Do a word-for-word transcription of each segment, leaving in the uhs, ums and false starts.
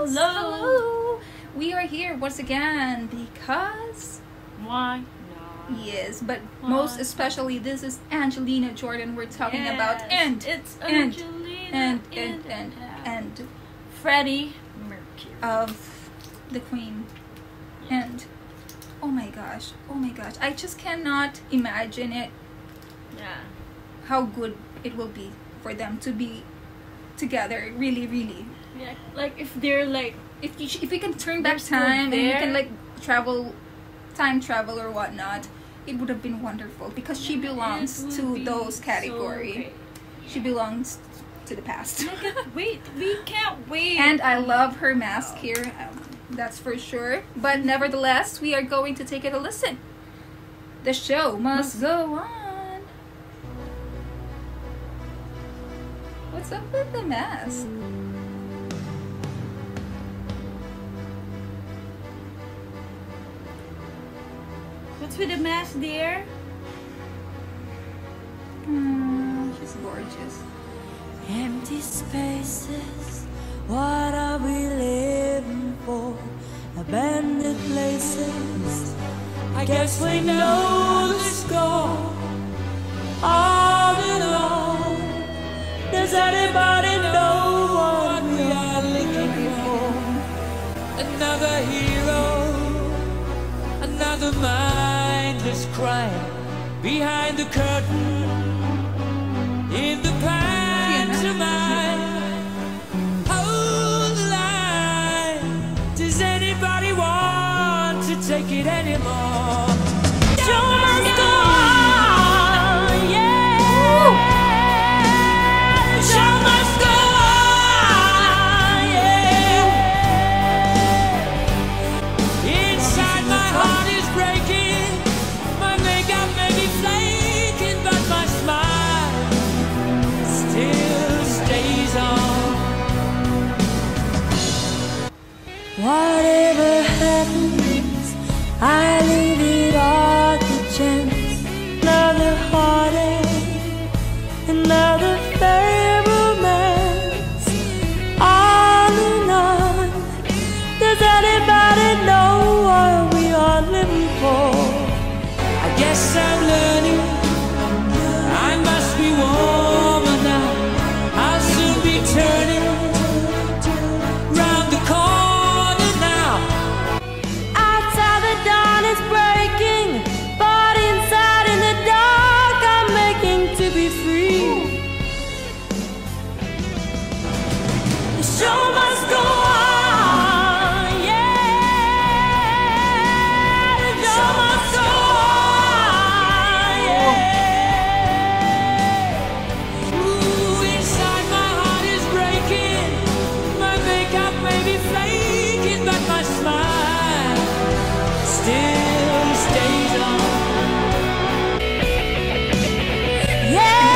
Hello. Hello. We are here once again because why not? Yes, but Why? most especially this is Angelina Jordan we're talking Yes, about, and it's and Angelina and and, and and, and Freddie Mercury of the Queen, and oh my gosh, oh my gosh, I just cannot imagine it. Yeah. How good it will be for them to be together, really, really. Yeah, like if they're like If you if we can turn back still time and we there. can like travel, time travel or whatnot, it would have been wonderful because she belongs it would to be those so category. great. She belongs to the past. I can't wait. We can't wait. And I love her mask here, um, that's for sure. But nevertheless, we are going to take it a listen. The show must go on. What's up with the mask? What's with the mask, dear? Mm, she's gorgeous. Empty spaces, what are we living for? Abandoned places, I guess we know the score. All in all, does anybody know what we are looking for? Another hero, another mindless crime behind the curtain. In the pantomime, hold the line. Does anybody want to take it anymore? Show must go on, yeah. Show must go on, yeah. Inside my heart is breaking, my makeup may be flaking, but my smile still stays on. Whatever happens, I leave it all to chance. Another heartache, another failed romance. On and on. Does anybody know what we are living for? I guess I'm learning I must be warmer now. I'll soon be turning round the corner now. Outside the dawn is breaking, but inside in the dark I'm making to be free. The show must go on, yeah. The show must go on, yeah. Ooh, inside my heart is breaking, my makeup may be flaking, but my smile still stays on. Yeah.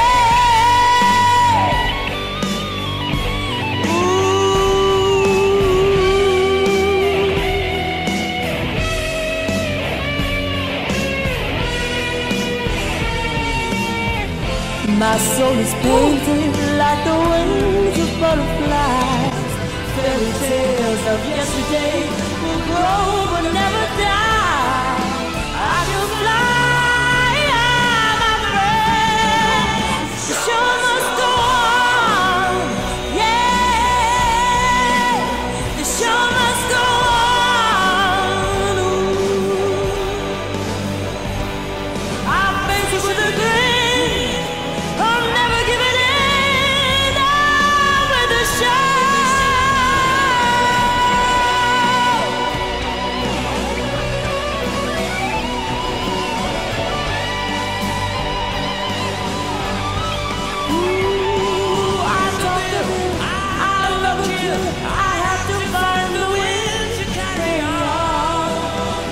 Ooh. My soul is painted like the wings of butterflies. Fairy tales of yesterday will grow but never die. I can fly, my friend. The show must go on, yeah. The show must go on. Ooh. I'll face it with a grin. I'm never giving in. I'm with the show. Ooh, I talk to him, I love him. I have to find the will to carry on.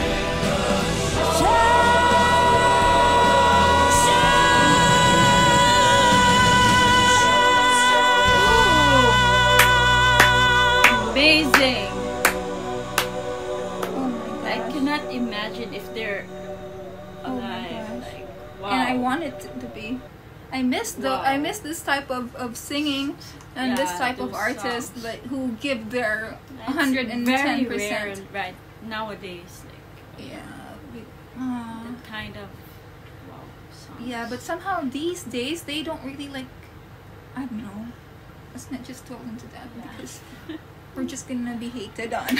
Amazing. Oh my I gosh. cannot imagine if they're Oh my alive. gosh. Like, wow. And I want it to be. I miss the Wow. I miss this type of, of singing and this Yeah, type of those artists songs. that who give their That's one hundred ten very rare percent. right nowadays. Like Yeah. we- aw. that kind of wow songs. Yeah, but somehow these days they don't really like. I don't know. Let's not just talk into that Yeah. because we're just gonna be hated on.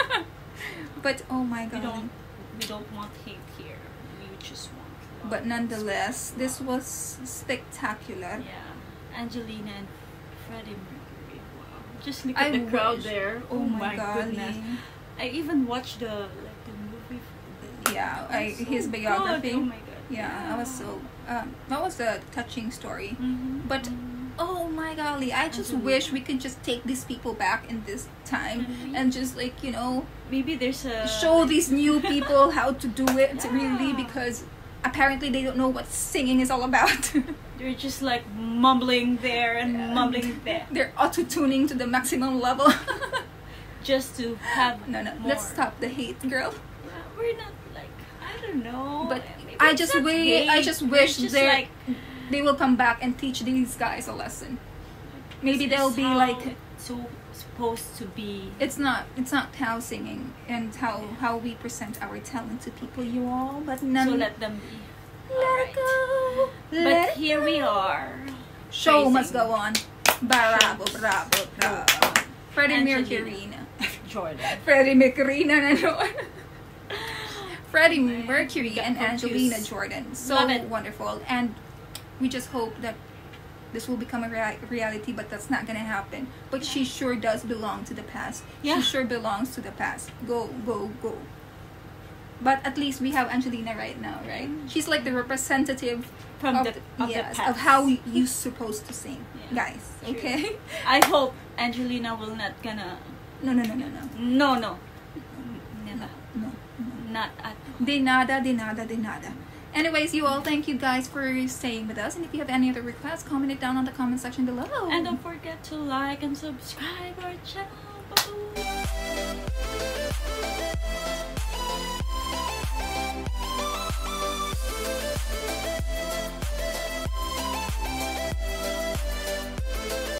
But oh my we god. don't we don't want hate here. We just want love. But nonetheless, this was spectacular. Yeah, Angelina and Freddie Mercury. Wow, just look I at the crowd wish- there. Oh, my god. goodness! I even watched the like the movie. Yeah, I, It's so his good. biography. Oh my god! Yeah, I was so. Um, that was a touching story. Mhm. But oh my golly, I just Angelina. wish we could just take these people back in this time Mhm. and just like you know maybe there's a show these new people how to do it Yeah. really because apparently they don't know what singing is all about. They're just like mumbling there and Yeah. mumbling there They're auto tuning to the maximum level. just to have No, no, more. let's stop the hate, girl. Yeah, we're not like I don't know. But Maybe I it's just not wi- I hate. just We're wish just they're- like They will come back and teach these guys a lesson. Maybe this they'll is be how like, it's so supposed to be. it's not it's not how singing and how how we present our talent to people, you all, but none. So let them be. let Alright. it go. But Let it here go. we are. Show praising must go on. Bravo, bravo, bravo. Freddie Angelina. Mercury. Jordan. Freddie Mercury na nanon. Freddie Oh my, Mercury got and confused. Angelina Jordan. So Love it. wonderful. And we just hope that this will become a rea- reality, but that's not gonna happen. But she sure does belong to the past. Yeah. She sure belongs to the past. Go, go, go. But at least we have Angelina right now, right? She's like the representative From of, the, the, of yes, the past. of how you're supposed to sing, Yeah, guys. true. Okay? I hope Angelina will not gonna. No, no, no, no, no. No, no. Never. No, no. Not at all. De nada, de nada, de nada. Anyways, you all, thank you guys for staying with us. And if you have any other requests, comment it down on the comment section below. And don't forget to like and subscribe our channel. Bye.